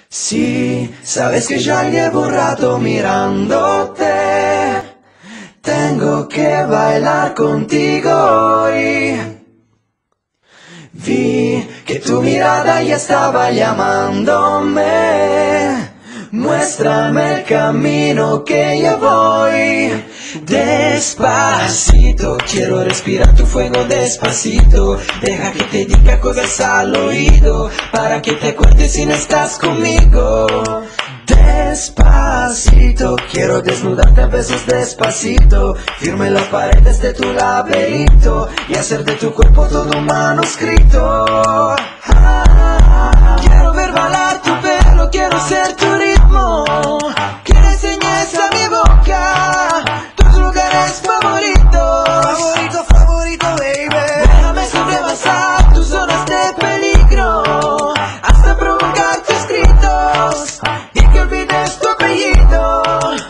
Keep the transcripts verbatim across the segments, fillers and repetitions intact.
Sí, sabes que ya llevo un rato mirándote. Tengo que bailar contigo hoy. Vi que tu mirada ya estaba llamándome. Muéstrame el camino que yo voy. Despacito, quiero respirar tu fuego despacito. Deja que te diga cosas al oído, para que te acuerdes si no estás conmigo. Despacito, quiero desnudarte a besos despacito. Firme las paredes de tu laberinto y hacer de tu cuerpo todo un manuscrito. Ah, quiero ver bailar tu pelo, quiero ser tu ritmo. Que le enseñes a mi boca tus lugares favoritos. Favorito, favorito, baby. Déjame sobrepasar tus zonas de peligro hasta provocar tus gritos y que olvides tu apellido.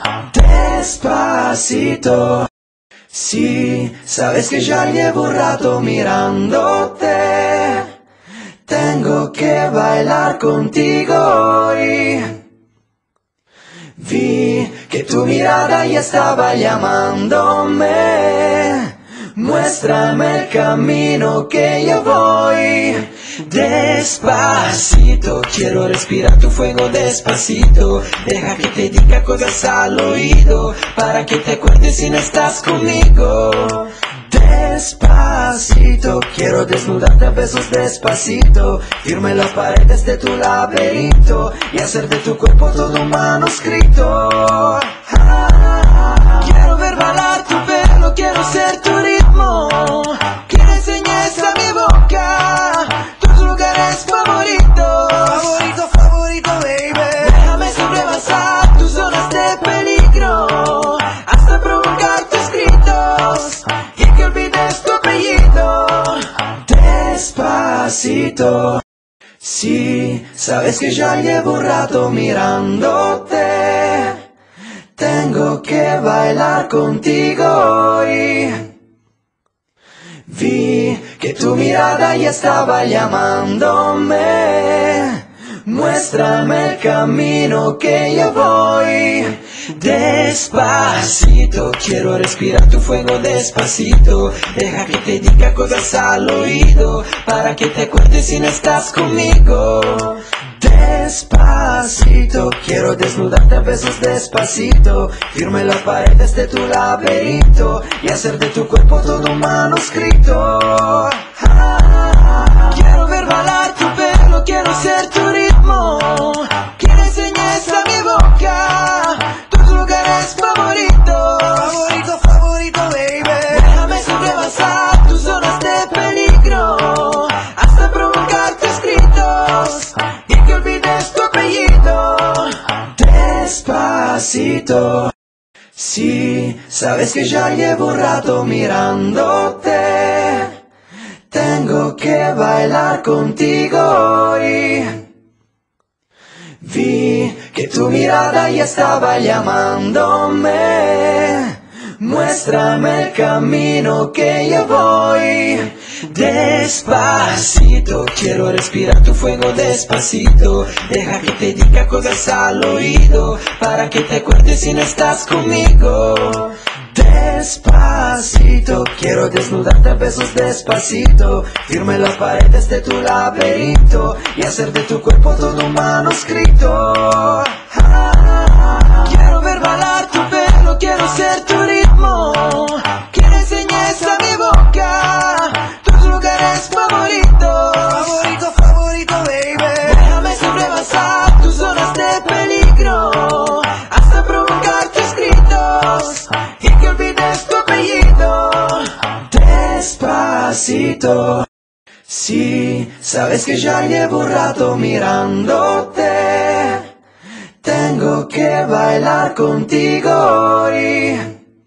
Despacito. Sí, sabes que ya llevo un rato mirándote. Tengo que bailar contigo hoy. Vi que tu mirada ya estaba llamándome. Muéstrame el camino que yo voy. Despacito, quiero respirar tu fuego despacito. Deja que te diga cosas al oído, para que te acuerdes si no estás conmigo. Despacito, quiero desnudarte a besos despacito. Firme las paredes de tu laberinto y hacer de tu cuerpo todo un manuscrito. Ah, quiero ver bailar tu pelo, quiero ser tu ritmo. Que le enseñes a mi boca tus lugares favoritos. Favorito, favorito, baby. Déjame sobrepasar tus zonas de peligro hasta provocar tus gritos y que olvides tu apellido. Despacito. Sí, sabes que ya llevo un rato mirándote. Tengo que bailar contigo hoy. Vi que tu mirada ya estaba llamándome. Muéstrame el camino que yo voy. Despacito, quiero respirar tu fuego despacito. Deja que te diga cosas al oído, para que te acuerdes si no estás conmigo. Despacito, quiero desnudarte a besos despacito. Firme las paredes de tu laberinto y hacer de tu cuerpo todo un manuscrito. Ah, quiero ver bailar tu pelo, quiero ser tu ritmo. Que le enseñes a mi boca tus lugares favoritos. Favorito, favorito, baby. Déjame sobrepasar tus zonas de peligro hasta provocar tus gritos y que olvides tu apellido. Despacito. Sí, sabes que ya llevo un rato mirándote. Tengo que bailar contigo hoy. Vi que tu mirada ya estaba llamándome. Muéstrame el camino que yo voy. Despacito, quiero respirar tu fuego despacito. Deja que te diga cosas al oído, para que te acuerdes si no estás conmigo. Despacito, quiero desnudarte a besos despacito. Firme las paredes de tu laberinto y hacer de tu cuerpo todo un manuscrito. Ah, quiero ver bailar tu pelo, quiero ser tu ritmo. Que le enseñes a mi boca tus lugares favoritos. Favorito, favorito, baby. Déjame sobrepasar tus zonas de peligro hasta provocar tus gritos y que olvides tu apellido. Despacito. Sí, sabes que ya llevo un rato mirándote. Tengo que bailar contigo hoy.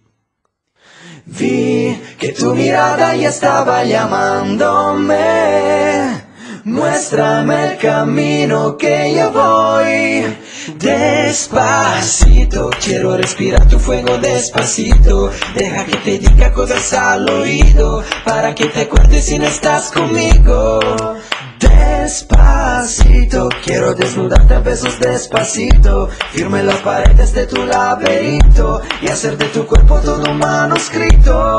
Vi que tu mirada ya estaba llamándome. Muéstrame el camino que yo voy. Despacito, quiero respirar tu fuego despacito. Deja que te diga cosas al oído, para que te acuerdes si no estás conmigo. Despacito, quiero desnudarte a besos despacito, firme las paredes de tu laberinto y hacer de tu cuerpo todo un manuscrito.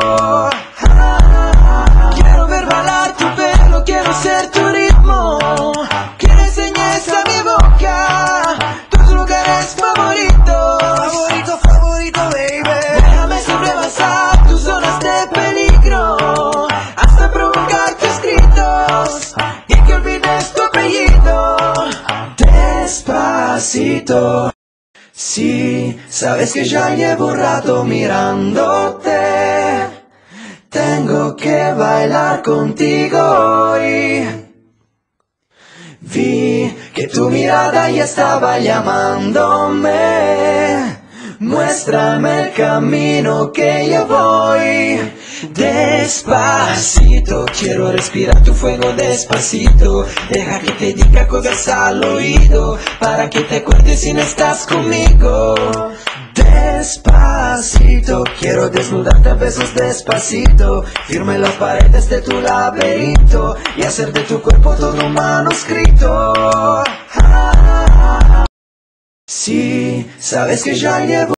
Ah, quiero ver bailar tu pelo, quiero ser tu ritmo, que le enseñes a mi boca tus lugares favoritos. Favorito, favorito, baby. Déjame sobrepasar tus zonas de peligro hasta provocar tus gritos y que olvides tu apellido. Despacito, si sabes que ya llevo un rato mirándote, tengo que bailar contigo hoy. Vi que tu mirada ya estaba llamándome, muéstrame el camino que yo voy. Despacito, quiero respirar tu fuego despacito, deja que te diga cosas al oído, para que te acuerdes si no estás conmigo. Despacito, quiero desnudarte a besos despacito, firme las paredes de tu laberinto y hacer de tu cuerpo todo un manuscrito. Ah, si sabes que ya llevo